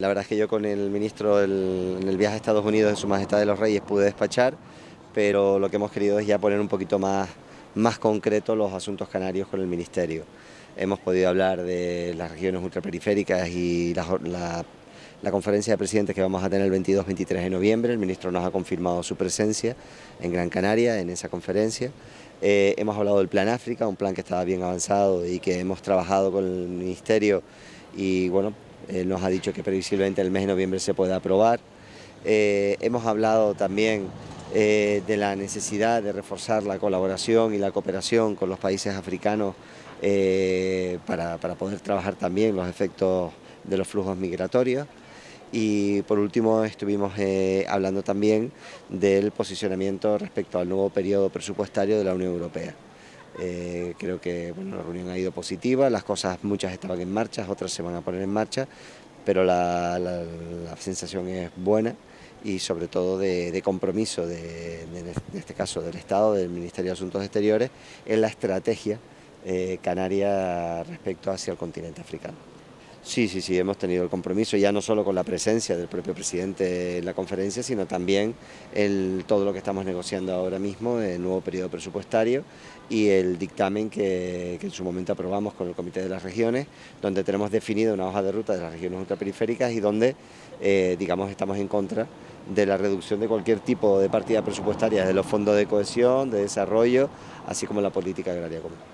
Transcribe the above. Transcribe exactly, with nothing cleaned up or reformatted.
La verdad es que yo con el ministro del- en el viaje a Estados Unidos de Su Majestad de los Reyes pude despachar, pero lo que hemos querido es ya poner un poquito más, más concreto los asuntos canarios con el ministerio. Hemos podido hablar de las regiones ultraperiféricas y la, la- la conferencia de presidentes que vamos a tener el veintidós veintitrés de noviembre. El ministro nos ha confirmado su presencia en Gran Canaria en esa conferencia. Eh, hemos hablado del Plan África, un plan que estaba bien avanzado y que hemos trabajado con el ministerio y bueno, él nos ha dicho que previsiblemente el mes de noviembre se pueda aprobar. Eh, hemos hablado también eh, de la necesidad de reforzar la colaboración y la cooperación con los países africanos eh, para, para poder trabajar también los efectos de los flujos migratorios. Y por último estuvimos eh, hablando también del posicionamiento respecto al nuevo periodo presupuestario de la Unión Europea. Eh, creo que bueno, la reunión ha ido positiva, las cosas muchas estaban en marcha, otras se van a poner en marcha, pero la, la- la sensación es buena y sobre todo de, de compromiso, de, de- en este caso del Estado, del Ministerio de Asuntos Exteriores, en la estrategia eh, canaria respecto hacia el continente africano. Sí, sí, sí, hemos tenido el compromiso ya no solo con la presencia del propio presidente en la conferencia, sino también el, todo lo que estamos negociando ahora mismo, el nuevo periodo presupuestario y el dictamen que, que en su momento aprobamos con el Comité de las Regiones, donde tenemos definida una hoja de ruta de las regiones ultraperiféricas y donde, eh, digamos, estamos en contra de la reducción de cualquier tipo de partida presupuestaria de los fondos de cohesión, de desarrollo, así como la política agraria común.